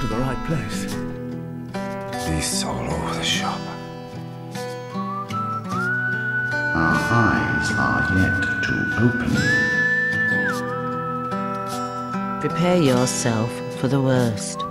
to the right place. Beasts all over the shop. Our eyes are yet to open. Prepare yourself for the worst.